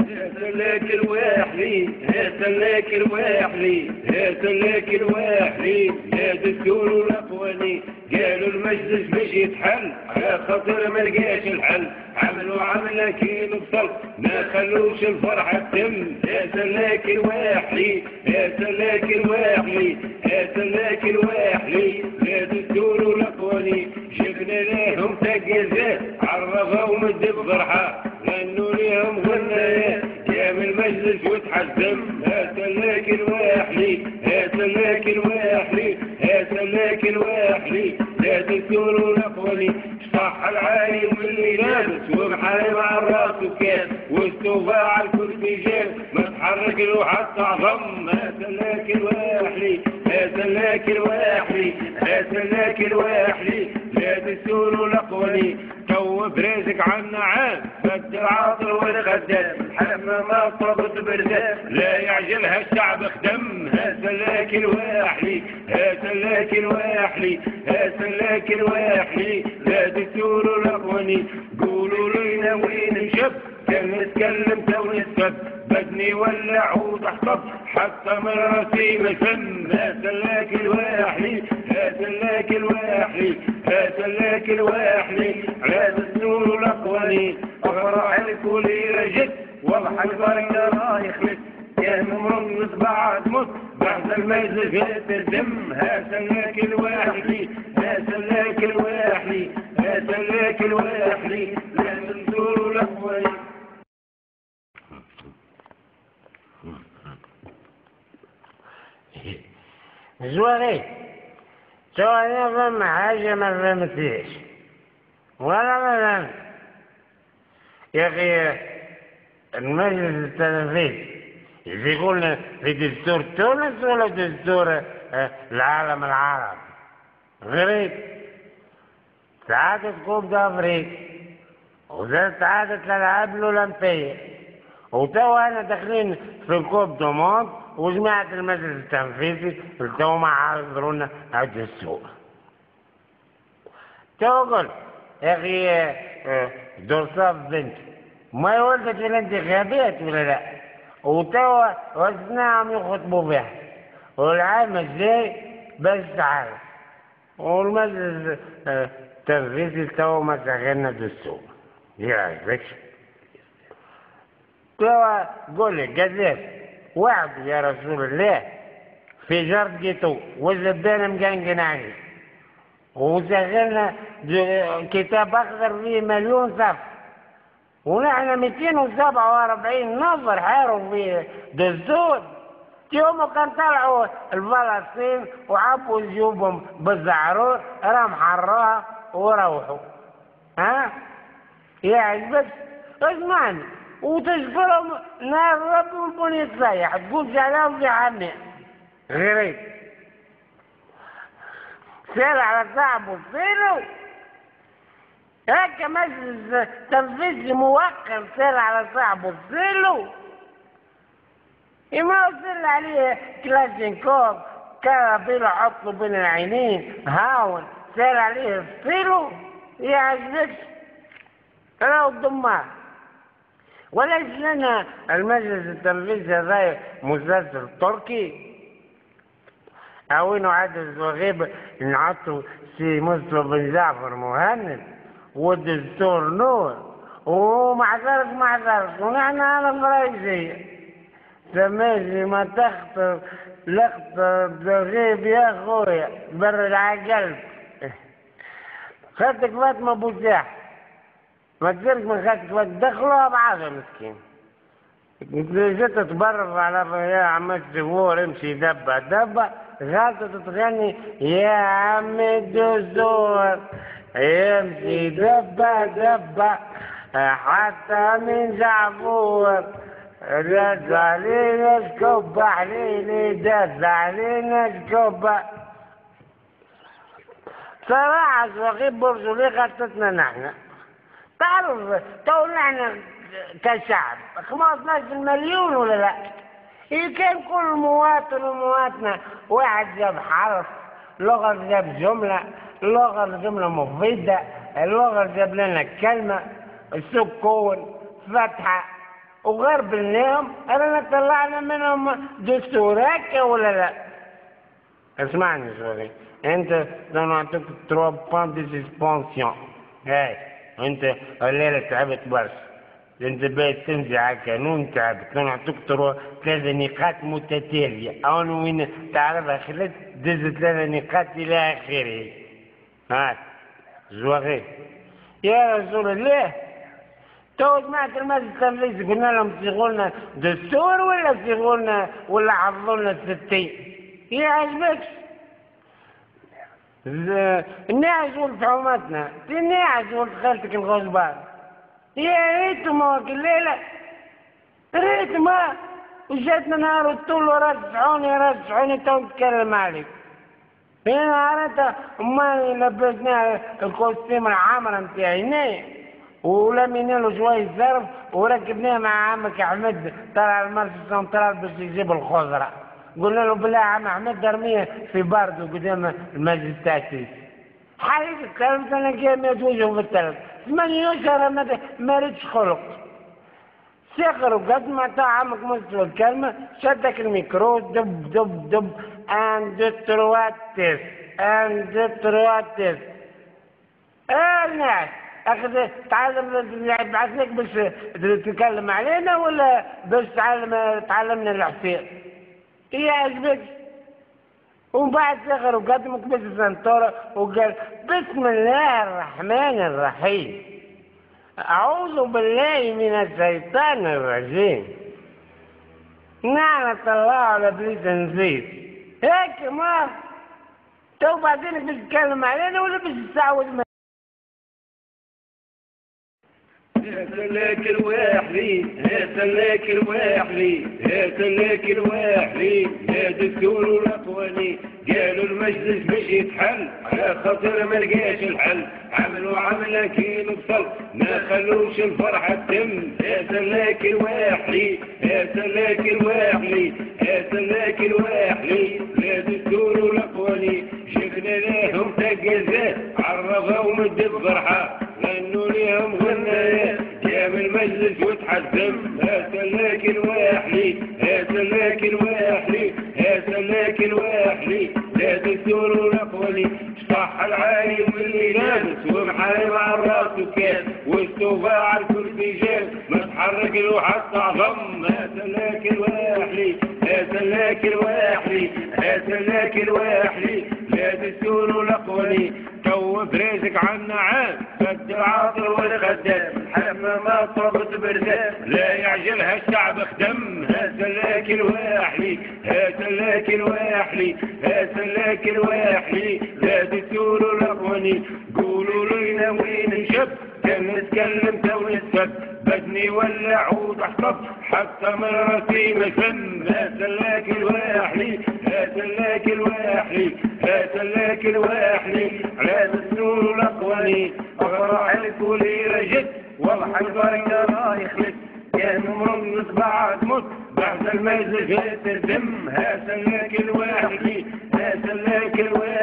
سلاك الواحلي سلاك الواحلي سلاك الواحلي لا دستور ولا قوانين قالوا المجلس باش يتحل على خاطر ما لقاش الحل عملوا عملة كي نبطل ما خلوش الفرحة تتم يا سلاك الواحلي يا سلاك الواحلي يا سلاك الواحلي لا دستور ولا قوانين جبنا لهم تقزات عرفوا مد بفرحة غنوا ليهم غنايات قام المجلس وتحزم يا سلاك الواحلي يا سلاك الواحلي يا سلاك الواحلي لا دستور ولا قوانين صح العالي واللي لابس ومحارب على الراس وكاس والسوفا على الكرسي جاب ما تحرك له حتى عظم يا سلاك الواحلي يا سلاك الواحلي يا سلاك الواحلي لا دستور ولا قوانين تو برازق عنا عام فد العاطر والخدام الحلفة ما طابت بردان لا يعجلها الشعب خدم يا سلاك الواحلي يا سلاك الواحلي يا سلاك الواحلي لا دستور ولا قوانين قولوا لينا وين نشب كان نتكلم تو نسب بدني ولع وتحطب حتى من راسي مسم يا سلاك الواحلي يا سلاك الواحلي يا سلاك الواحلي على دستور ولا قوانين افرح الكل رجت واضحك بركة راه يخلص يا مرمز بعد مت بعد المجلس تردم يا سلاك الواحلي يا سلاك الواحلي يا سلاك الواحلي لا دستور ولا قوانين. زواري انا فهم حاجة ما فهمتيش ولا ما فهمت يا اخي المجلس التنفيذي يقول في دستور تونس ولا دستور العالم العربي غريب سعادة كوب افريقيا وزي سعادة الالعاب الاولمبية وتوا انا داخلين في الكوب دوموند وجماعة المجلس التنفيذي التو ما عارضرونا الدستور تو قلت يا اخي دورصاف بنتي ما ولدت في الانتخابات ولا لا وتوا وزناهم يخطبوا بها والعام الجاي باش تعرف والمجلس التنفيذي توا ما شغلنا دستور يعجبكش توا قول لي قداش وعد يا رسول الله في جرد جيتو والزبانة مقنقن عليه وشغلنا كتاب اخضر فيه 1,000,000 صف ونحن 247 نفر حاروا في دستور يوم كان طلعوا الفلسطين وعبوا جيوبهم بالزعرور راه محروها وروحوا ها يعجبك اسمعني وتشكرهم نار رب والبني تصيح تقول سلام في حمي غريب سير على صاحبه سيروا هيك مجلس تنفيذي موقر سير على صاحبه سيروا ما وصل عليه كلاشينكوف كرابيل حطه بين العينين هاون سير عليه سيروا يعجبكش راهو الدمار وليس لنا المجلس التنفيذي هذا مسلسل تركي او انه عدد وغيب نعطوا سي مسلم بن جعفر مهند والدستور نور ومع ذلك ونحن على الرئيسية سميتي ما تخطر لقط بغيب يا اخويا برد على قلب خدتك فاطمة بوزاح ما تديرك من خدتك دخلوها بعضها مسكين جيت تبرف على يا عم الزهور امشي دبة دبة غلطة تتغني يا عم الدستور امشي دبة دبة حتى من زعفور دز علينا الكبة حليلي دز علينا الكبة صراحة وغيب برجولي غلطتنا نحن تعرف تو نحن كشعب 15 مليون ولا لا كان كل مواطن ومواطنة واحد جاب حرف لغة جاب جملة لغة جملة مفيدة اللغة جاب لنا كلمة سكون فتحة وغربلناهم رانا طلعنا منهم دستور هكا ولا لا؟ اسمعني شوي، انت نعطيك 3 بوان دي سسبونسيون، هاي انت الليله تعبت برشا، انت باش تمشي على القانون تعبت، نعطيك 3 نقاط متتاليه، انا وين تعرفها خلت دز 3 نقاط الى اخره. هاي زواغي يا رسول الله، تو سمعت المجلس التنفيذي قلنا لهم صيغوا لنا دستور ولا صيغوا لنا ولا عرضوا لنا 60؟ يا عجبكش الناعس ولد حومتنا، الناعس ولد خالتك الغصبان، يا ريتهم وكل الليلة ريتهم وجاتنا نهار الطول ورجعوني تو نتكلم عليك. هنا عرفت امال لبسنا الكوستيم الحمرا نتاعي ولمينا له شوية ظرف وركبناه مع عمك احمد طلع المرسى سنترال باش يجيب الخضرة. قلنا له بالله عم احمد ارميه في باردو قدام المجلس التأسيس. حقيقة كلمت انا كلمة وجهه في التلف 8 اشهر ما ريتش خلق. سخر وقد ما طاع عمك مستوى الكلمة شدك الميكرو دب دب دب 1 2 3 تيست 1 2 3 تيست. الناس اخذ تعلم يبعث لك باش تتكلم علينا ولا باش تعلمنا الحسين؟ هي عجبك؟ ومن بعد سخر وقدمك بس السنتورة وقال بسم الله الرحمن الرحيم أعوذ بالله من الشيطان الرجيم لعنة الله على ابليس نسيت. هيك ما تو بعدين باش تتكلم علينا ولا باش تستعوذ؟ هاتلك الواحلي هاتلك الواحلي هاتلك الواحلي يا دكتور والأقواني قالوا المجلس باش يتحل على خاطر ما لقاش الحل عملوا عملة كي نبصل ما خلوش الفرحة تتم. هاتلك الواحلي هاتلك الواحلي هاتلك الواحلي يا دكتور والأقواني شفنا لهم تقزات عرفوا مد الفرحة غنوا ليهم غنايات جاب المجلس وتحزم. هاتلك الواحلي هاتلك الواحلي هاتلك الواحلي لا دستور ولا قولي صح العايم واللي لابس ومحارب على الراس وكاس والسوفا على الكرسي جاب ما تحرك له حتى عظم. هاتلك الواحلي هاتلك الواحلي هاتلك الواحلي لا دستور ولا قولي تو فريزك عنا عاد فد العاطر والخدام حما ما صبت بردان لا يعجلها الشعب خدم. هاتلك الواحلي هاتلك الواحلي هاتلك الواحلي لا دستور ولا قوانين قولوا لينا وين نشب كان نتكلم تو نتسب بدني ولا عود احطب حتى من راسي مسم. هاتلك الواحلي هاتلك الواحلي هاتلك الواحلي على دستور ولا قوانين افرحك ولي رجت والله حجرك رايح لك كان مرمز بعد مت بعد المجلس تردم. هاتلك الواحلي هاتلك الواحلي